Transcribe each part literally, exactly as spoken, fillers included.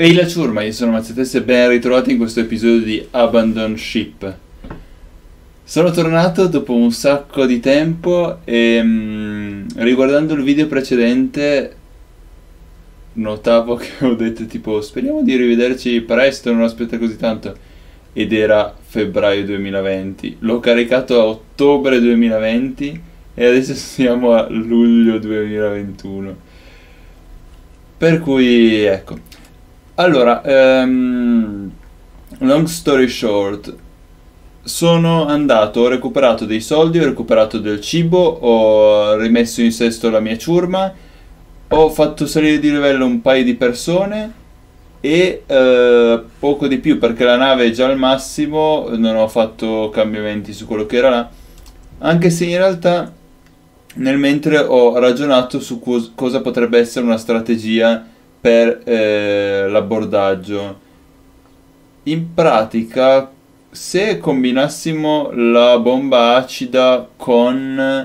Ehi la ciurma, io sono Mazzetesse e ben ritrovati in questo episodio di Abandon Ship. Sono tornato dopo un sacco di tempo e mm, riguardando il video precedente notavo che ho detto tipo speriamo di rivederci presto, non aspetta così tanto, ed era febbraio duemilaventi. L'ho caricato a ottobre duemilaventi e adesso siamo a luglio duemilaventuno. Per cui ecco. Allora, ehm, long story short, sono andato, ho recuperato dei soldi, ho recuperato del cibo, ho rimesso in sesto la mia ciurma, ho fatto salire di livello un paio di persone e eh, poco di più perché la nave è già al massimo, non ho fatto cambiamenti su quello che era là, anche se in realtà nel mentre ho ragionato su cos- cosa potrebbe essere una strategia per eh, l'abbordaggio. In pratica, se combinassimo la bomba acida con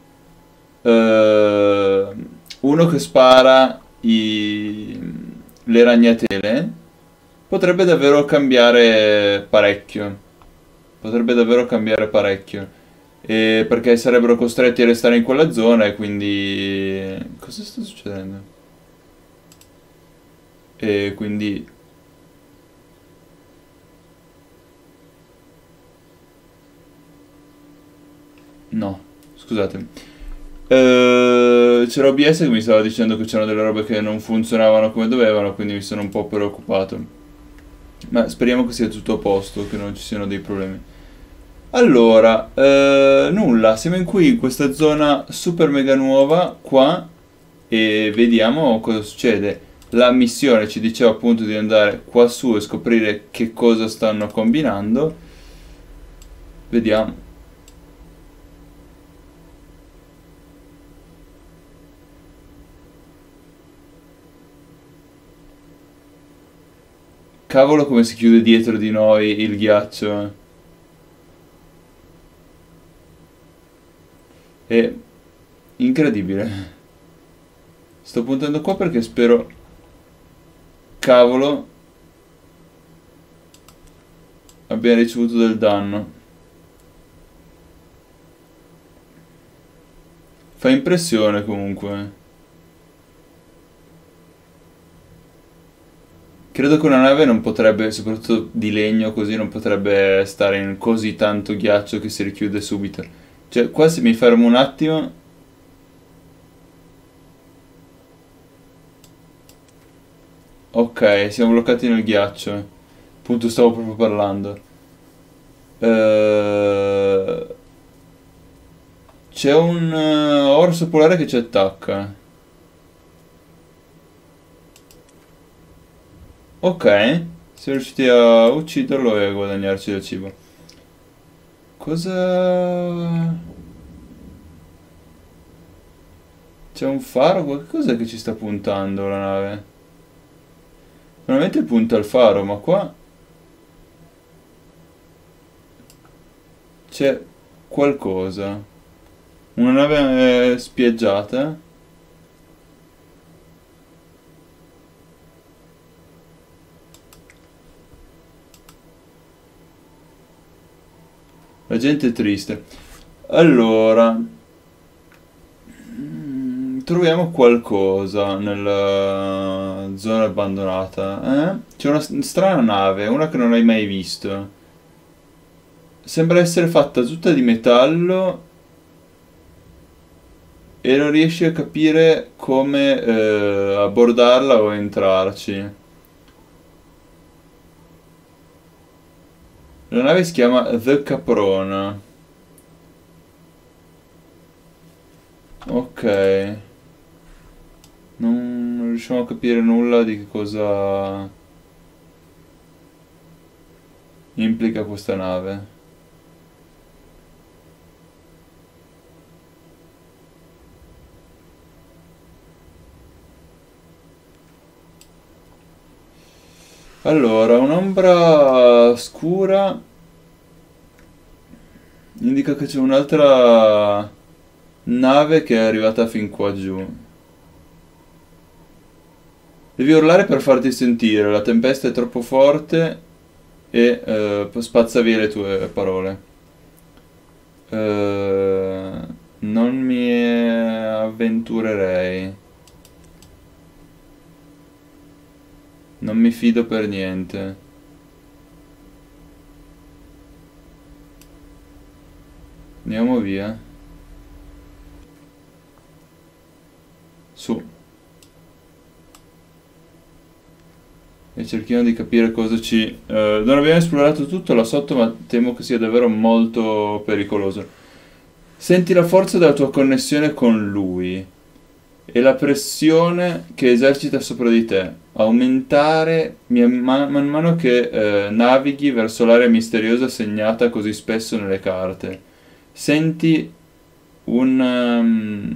eh, uno che spara i- le ragnatele, potrebbe davvero cambiare parecchio. Potrebbe davvero cambiare parecchio. E perché sarebbero costretti a restare in quella zona e quindi... Cosa sta succedendo? E quindi... No, scusate. Eh, c'era O B S che mi stava dicendo che c'erano delle robe che non funzionavano come dovevano, quindi mi sono un po' preoccupato. Ma speriamo che sia tutto a posto, che non ci siano dei problemi. Allora, eh, nulla, siamo in qui in questa zona super mega nuova qua e vediamo cosa succede. La missione ci diceva appunto di andare qua su e scoprire che cosa stanno combinando. Vediamo. Cavolo come si chiude dietro di noi il ghiaccio. È incredibile. Sto puntando qua perché spero... Cavolo, abbia ricevuto del danno. Fa impressione comunque. Credo che una nave non potrebbe, soprattutto di legno così, non potrebbe stare in così tanto ghiaccio che si richiude subito. Cioè, qua se mi fermo un attimo... Ok, siamo bloccati nel ghiaccio. Appunto stavo proprio parlando. Eh, C'è un eh, orso polare che ci attacca. Ok, siamo riusciti a ucciderlo e a guadagnarci del cibo. Cosa... C'è un faro? Che cos'è che ci sta puntando la nave? Normalmente punta il faro, ma qua c'è qualcosa. Una nave eh, spiaggiata. La gente è triste. Allora, mm, troviamo qualcosa nella zona abbandonata. Eh? C'è una s- strana nave, una che non hai mai visto. Sembra essere fatta tutta di metallo e non riesci a capire come eh, abbordarla o entrarci. La nave si chiama The Caprona. Ok. Non riusciamo a capire nulla di che cosa implica questa nave. Allora, un'ombra scura indica che c'è un'altra nave che è arrivata fin qua giù. Devi urlare per farti sentire, la tempesta è troppo forte e eh, spazza via le tue parole. Eh, non mi avventurerei. Non mi fido per niente. Andiamo via. Su. E cerchiamo di capire cosa ci... eh, non abbiamo esplorato tutto là sotto, ma temo che sia davvero molto pericoloso. Senti la forza della tua connessione con lui e la pressione che esercita sopra di te aumentare man, man mano che eh, navighi verso l'area misteriosa segnata così spesso nelle carte. Senti un... um,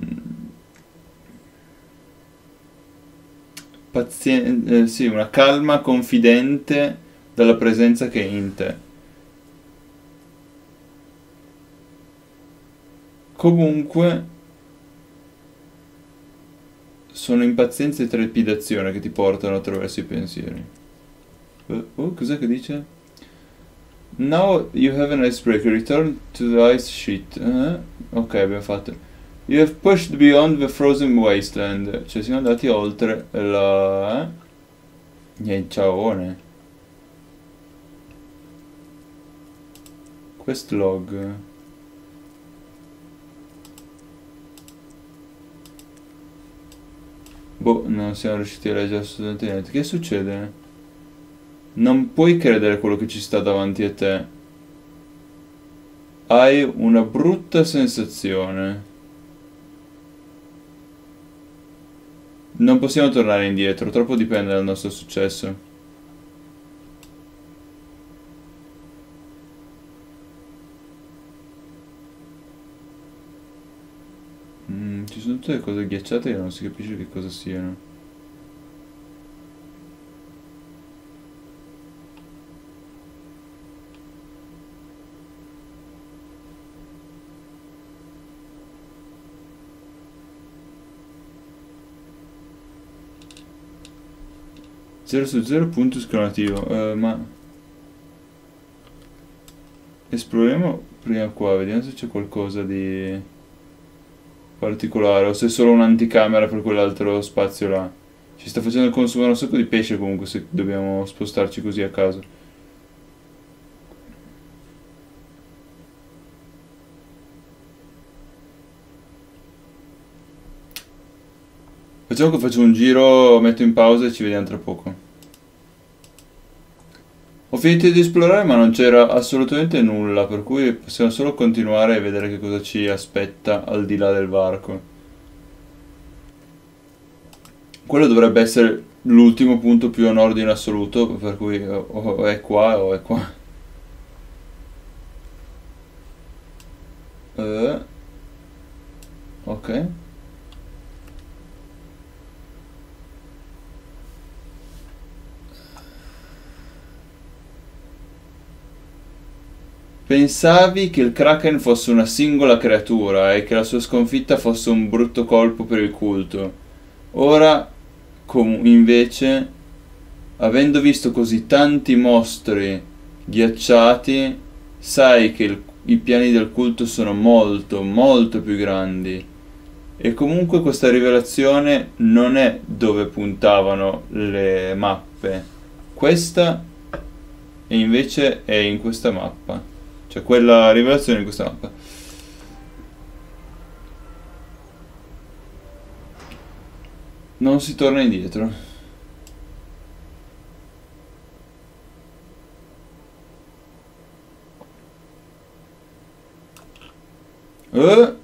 pazien- eh, sì, una calma confidente dalla presenza che è in te. Comunque sono impazienza e trepidazione che ti portano attraverso i pensieri. Oh, oh, cos'è che dice? Now you have an icebreaker. Return to the ice sheet. Eh? Ok, abbiamo fatto. You have pushed beyond the frozen wasteland. Cioè siamo andati oltre la... Eh? Niente, Quest log. Boh, non siamo riusciti a leggere assolutamente niente. Che succede? Non puoi credere a quello che ci sta davanti a te. Hai una brutta sensazione. Non possiamo tornare indietro, troppo dipende dal nostro successo. Mm, ci sono tutte le cose ghiacciate che non si capisce che cosa siano. zero su zero punto esclamativo. Uh, ma... Esploriamo prima qua, vediamo se c'è qualcosa di particolare o se è solo un'anticamera per quell'altro spazio là. Ci sta facendo consumare un sacco di pesce comunque se dobbiamo spostarci così a caso. Facciamo che faccio un giro, metto in pausa e ci vediamo tra poco. Ho finito di esplorare ma non c'era assolutamente nulla, per cui possiamo solo continuare e vedere che cosa ci aspetta al di là del varco. Quello dovrebbe essere l'ultimo punto più a nord in assoluto, per cui o è qua o è qua. Uh, ok. Pensavi che il Kraken fosse una singola creatura e che la sua sconfitta fosse un brutto colpo per il culto. Ora, invece, avendo visto così tanti mostri ghiacciati, sai che il, i piani del culto sono molto, molto più grandi. E comunque questa rivelazione non è dove puntavano le mappe. Questa e invece è in questa mappa. Cioè quella rivelazione in questa mappa. Non si torna indietro. Eh?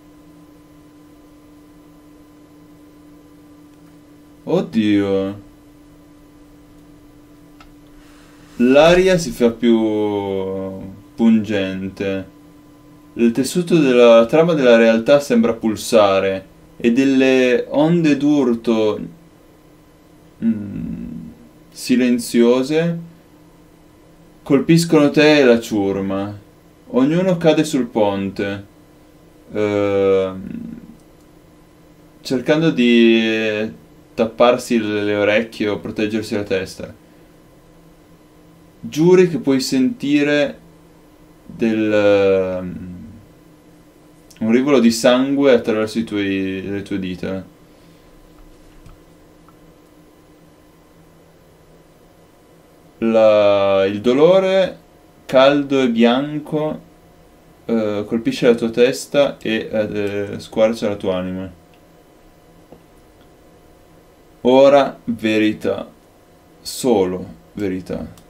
Oddio. L'aria si fa più pungente. Il tessuto della trama della realtà sembra pulsare e delle onde d'urto mm, silenziose colpiscono te e la ciurma. Ognuno cade sul ponte, ehm, cercando di tapparsi le, le orecchie o proteggersi la testa. Giuri che puoi sentire del um, un rivolo di sangue attraverso i tuoi, le tue dita. La, il dolore caldo e bianco uh, colpisce la tua testa e uh, squarcia la tua anima. Ora verità, solo verità.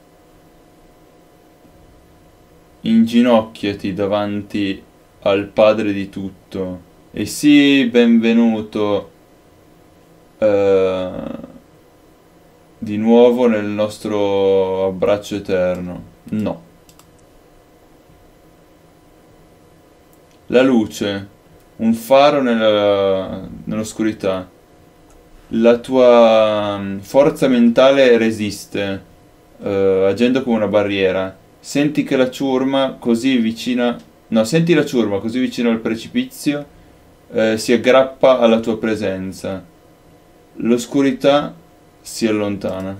Inginocchiati davanti al padre di tutto e sii benvenuto eh, di nuovo nel nostro abbraccio eterno. No. La luce, un faro nella, nell'oscurità. La tua mm, forza mentale resiste, eh, agendo come una barriera. Senti che la ciurma così vicina... No, senti la ciurma così vicino al precipizio, eh, si aggrappa alla tua presenza. L'oscurità si allontana.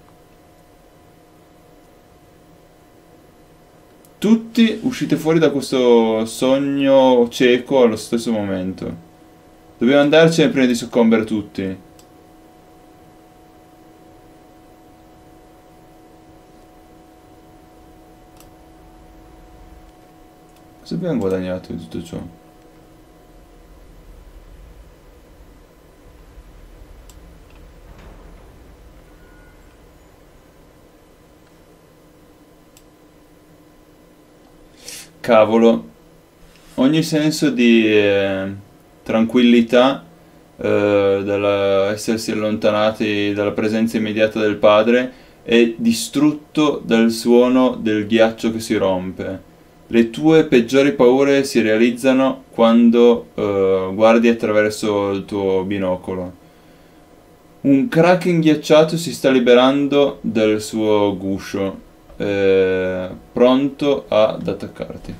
Tutti uscite fuori da questo sogno cieco allo stesso momento. Dobbiamo andarcene prima di soccombere tutti. Cosa abbiamo guadagnato di tutto ciò? Cavolo, ogni senso di eh, tranquillità eh, dall'essersi allontanati dalla presenza immediata del padre è distrutto dal suono del ghiaccio che si rompe. Le tue peggiori paure si realizzano quando eh, guardi attraverso il tuo binocolo. Un kraken ghiacciato si sta liberando dal suo guscio, eh, pronto ad attaccarti.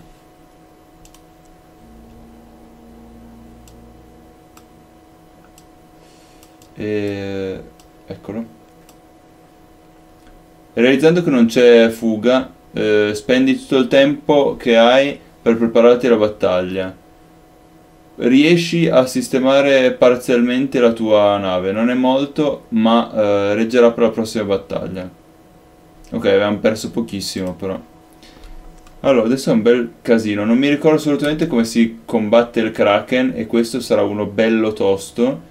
E... eccolo. Realizzando che non c'è fuga, eh, spendi tutto il tempo che hai per prepararti alla battaglia. Riesci a sistemare parzialmente la tua nave, non è molto, ma eh, reggerà per la prossima battaglia. Ok, avevamo perso pochissimo però. Allora, adesso è un bel casino, non mi ricordo assolutamente come si combatte il Kraken e questo sarà uno bello tosto.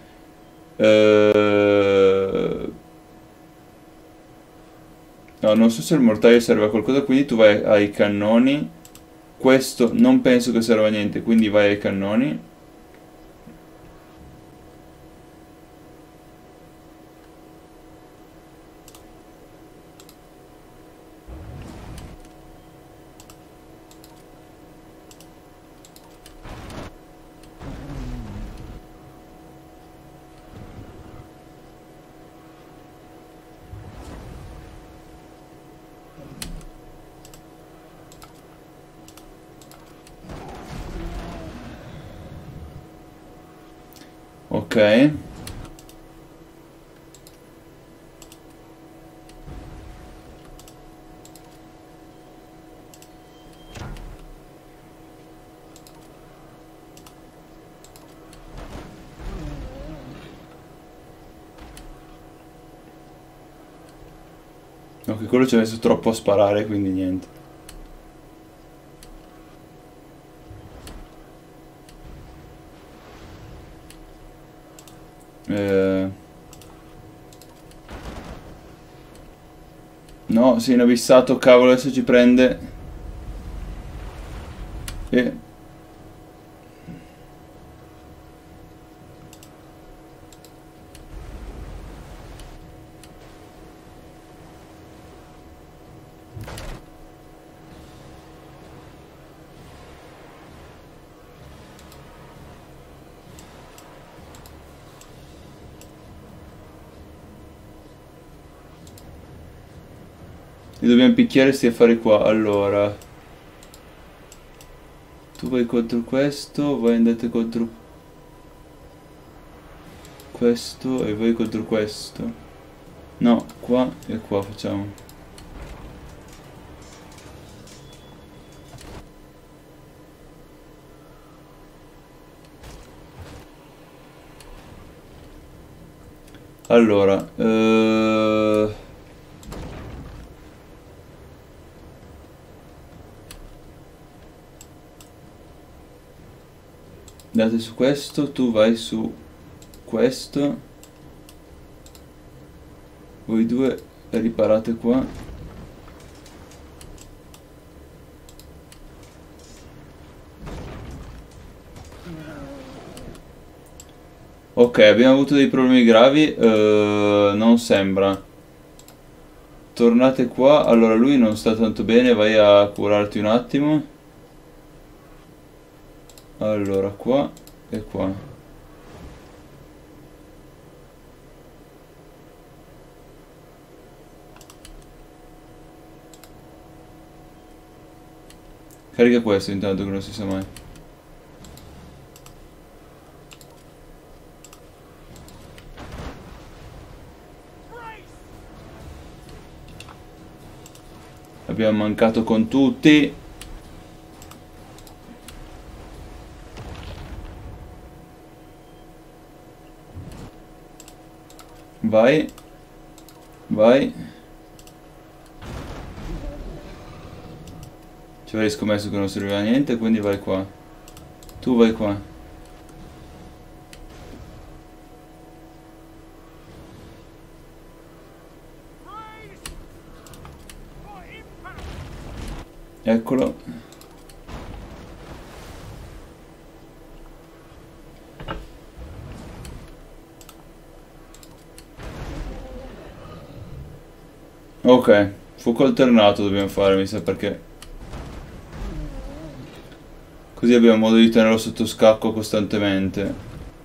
Eh... No, non so se il mortaio serve a qualcosa, quindi tu vai ai cannoni. Questo non penso che serva a niente, quindi vai ai cannoni. Ok. Ok, quello ci ha messo troppo a sparare, quindi niente. Eh... No, sei inabissato, cavolo, adesso ci prende. E... Li dobbiamo picchiare sti affari qua. Allora, tu vai contro questo, voi andate contro questo e voi contro questo. No, qua e qua facciamo. Allora, eh... andate su questo, tu vai su questo. Voi due riparate qua. Ok, abbiamo avuto dei problemi gravi. Uh, non sembra. Tornate qua. Allora lui non sta tanto bene. Vai a curarti un attimo. Allora qua e qua. Carica questo intanto che non si sa mai. Abbiamo mancato con tutti. Vai. Vai. Ci avrei scommesso che non serviva a niente, quindi vai qua. Tu vai qua. Eccolo. Ok, fuoco alternato dobbiamo fare, mi sa, perché così abbiamo modo di tenerlo sotto scacco costantemente.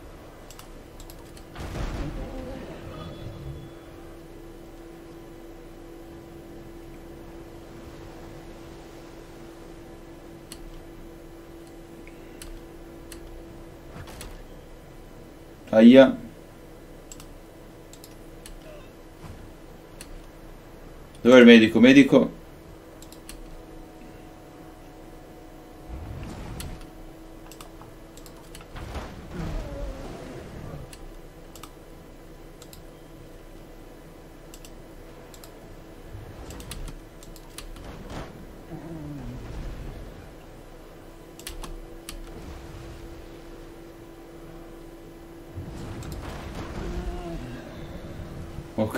Aia. Dov'è il medico? Medico? Ok.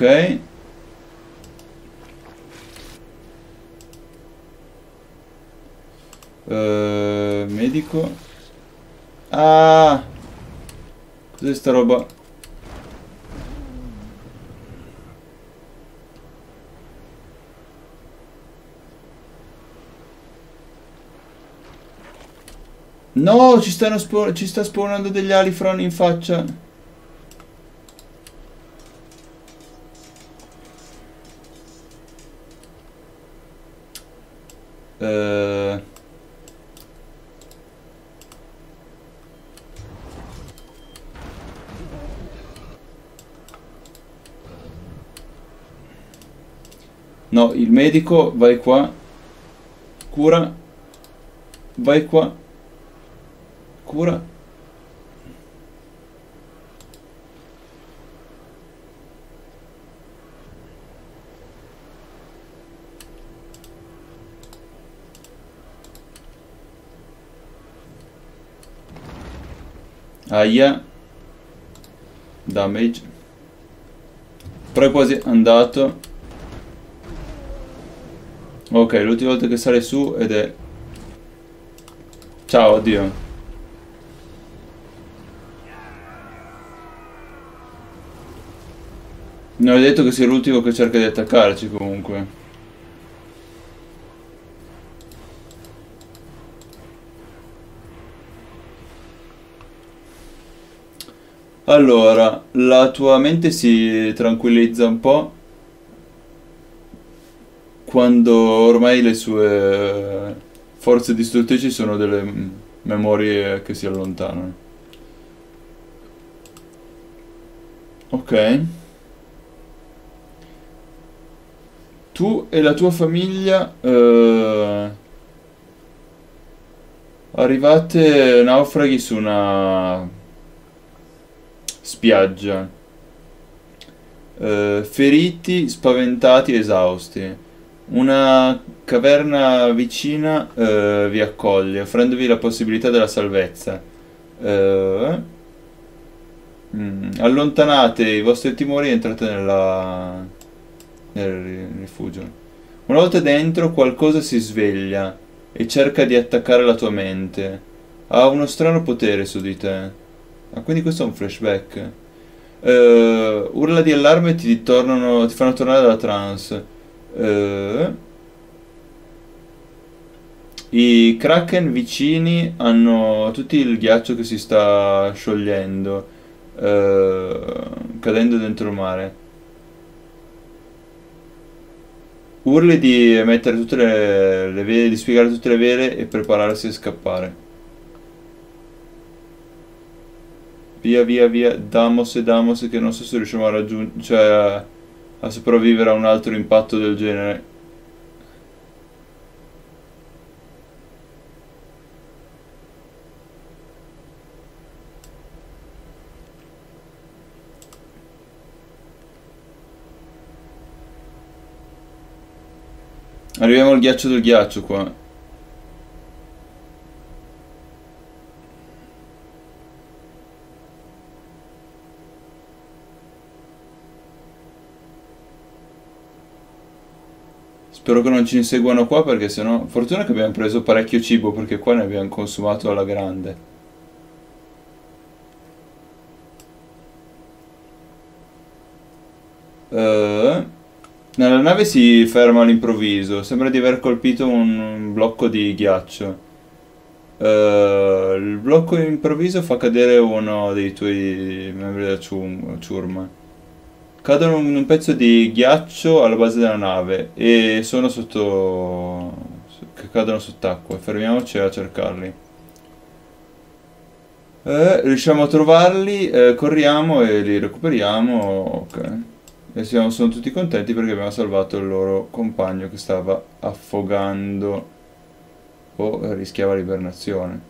Uh, medico. Ah! Cos'è sta roba? No, ci stanno spo- ci sta spawnando degli alifron in faccia. Uh... No, il medico, vai qua. Cura. Vai qua. Cura. Aia. Damage. Però è quasi andato. Ok, l'ultima volta che sale su ed è... Ciao, addio. Non ho detto che sia l'ultimo che cerca di attaccarci comunque. Allora, la tua mente si tranquillizza un po' quando ormai le sue forze distruttrici sono delle memorie che si allontanano. Ok. Tu e la tua famiglia eh, arrivate naufraghi su una spiaggia. Eh, feriti, spaventati, esausti. Una caverna vicina eh, vi accoglie, offrendovi la possibilità della salvezza. Eh, mm, allontanate i vostri timori e entrate nella, nel rifugio. Una volta dentro, qualcosa si sveglia e cerca di attaccare la tua mente. Ha uno strano potere su di te. Ah, quindi questo è un flashback. Eh, urla di allarme ti tornano, ti fanno tornare dalla trance. Eh, I kraken vicini hanno tutti il ghiaccio che si sta sciogliendo, eh, cadendo dentro il mare. Urli di mettere tutte le, le vele, di spiegare tutte le vele e prepararsi a scappare. Via, via, via, Damos e Damos, che non so se riusciamo a raggiungere, cioè a, a sopravvivere a un altro impatto del genere. Arriviamo al ghiaccio del ghiaccio qua. Spero che non ci inseguano qua perché sennò... Fortuna che abbiamo preso parecchio cibo perché qua ne abbiamo consumato alla grande. Eh, nella nave si ferma all'improvviso. Sembra di aver colpito un, un blocco di ghiaccio. Eh, il blocco improvviso fa cadere uno dei tuoi membri della cium- ciurma. Cadono in un pezzo di ghiaccio alla base della nave e sono sotto... che cadono sott'acqua. Fermiamoci a cercarli. Eh, riusciamo a trovarli, eh, corriamo e li recuperiamo. Ok. E siamo, sono tutti contenti perché abbiamo salvato il loro compagno che stava affogando o rischiava l'ibernazione.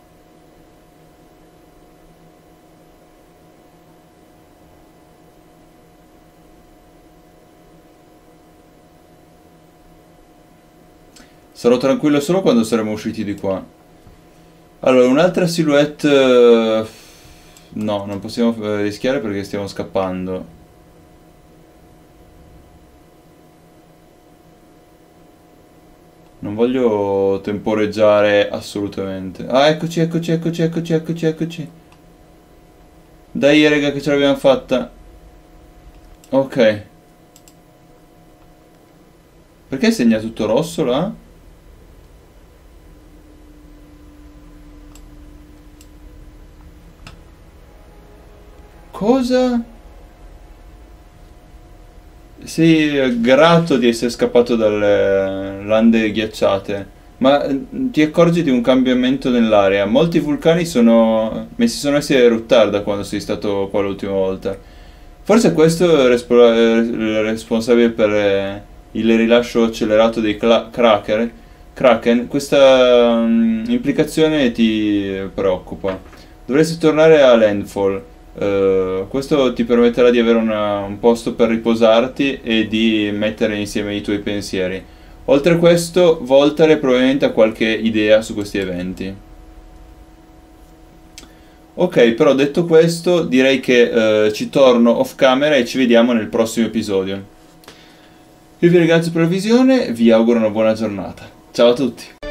Sarò tranquillo solo quando saremo usciti di qua. Allora, un'altra silhouette... eh, No, non possiamo eh, rischiare perché stiamo scappando. Non voglio temporeggiare assolutamente. Ah, eccoci, eccoci, eccoci, eccoci, eccoci, eccoci. Dai, raga, che ce l'abbiamo fatta. Ok. Perché segna tutto rosso là? Cosa? Sei grato di essere scappato dalle lande ghiacciate, ma eh, ti accorgi di un cambiamento nell'area. Molti vulcani sono, messi, sono messi a eruttare da quando sei stato qua l'ultima volta. Forse questo è respo- è il responsabile per eh, il rilascio accelerato dei cla- cracker, Kraken. Questa mm, implicazione ti preoccupa. Dovresti tornare a Landfall. Eh, questo ti permetterà di avere una- un posto per riposarti e di mettere insieme i tuoi pensieri. Oltre a questo, Voltare probabilmente ha qualche idea su questi eventi. Ok, però detto questo, direi che eh, ci torno off camera e ci vediamo nel prossimo episodio. Io vi ringrazio per la visione, vi auguro una buona giornata. Ciao a tutti!